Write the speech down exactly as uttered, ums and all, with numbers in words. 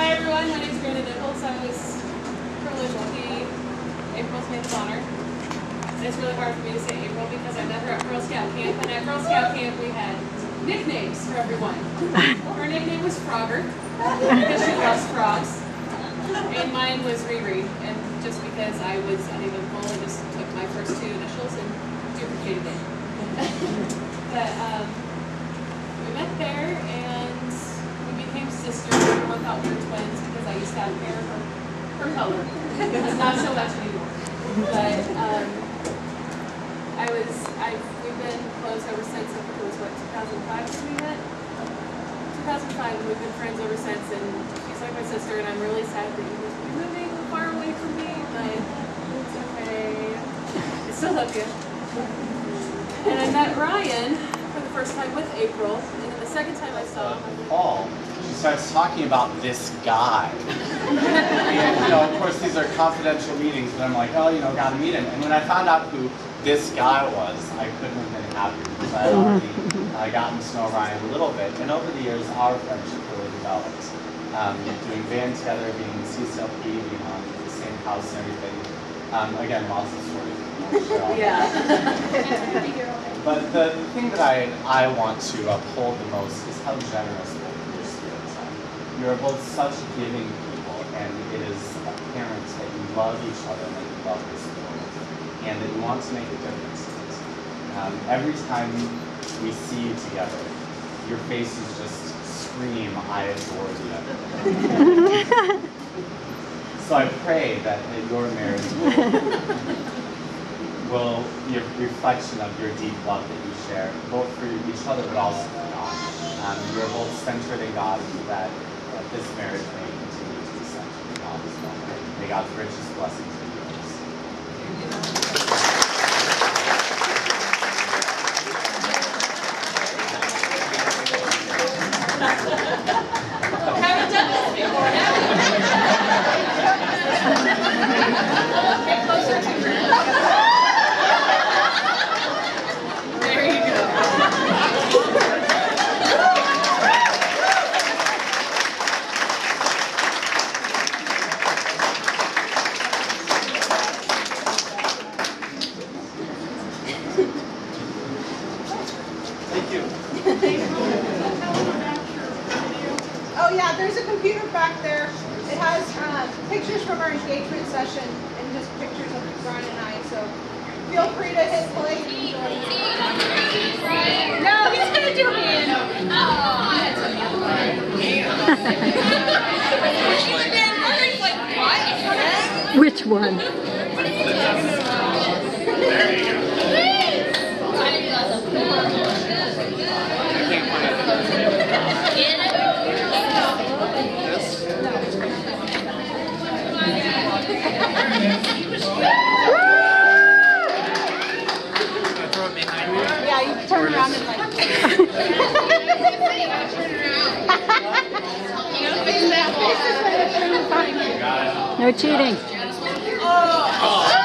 Hi everyone, my name is Ryan and April. So I was privileged to be April's maid of honor. And it's really hard for me to say April because I met her at Girl Scout camp, and at Girl Scout camp we had nicknames for everyone. Her nickname was Frogger because she loves frogs, and mine was Riri, and just because I was uneventful, I just took my first two initials and duplicated it. But um, we met there and we became sisters. Everyone thought we were twins because I used to have hair her, her color. Not so much anymore. But um, I was, I, we've been close ever since. I think it was what, two thousand five when we met? two thousand five, and we've been friends ever since. And she's like my sister, and I'm really sad that you must be moving far away from me, but it's okay. I still love you. And I met Ryan for the first time with April, and then the second time I saw him. Paul, she starts talking about this guy. And, you know, of course, these are confidential meetings, but I'm like, oh, you know, gotta meet him. And when I found out who this guy was, I couldn't have been happier because I had already uh, gotten to know Ryan a little bit. And over the years, our friendship really developed. Um, doing band together, being in C C L P, being on the same house and everything. Um, again, lots of stories. Yeah. But the, the thing that I, I want to uphold the most is how generous both of your spirits are. You're both such giving people, and it is apparent that you love each other and that you love this world, and that you want to make a difference in it. Um, every time we see you together, your faces just scream, I adore the other. So I pray that, that your marriage will, will be a reflection of your deep love that you share, both for each other but also for God. Um, you're both centered in God, and that, that this marriage may continue to be centered in God as well. May God's richest blessings be yours. Haven't done this before, have we? Get closer to her. There you go. Thank you. Oh yeah, there's a computer back there. It has uh, pictures from our engagement session and just pictures of Ryan and I. So feel free to hit play and enjoy. No, he's gonna do it. Oh. Which one? There you go. Yeah, you turn around and like. No cheating. Oh.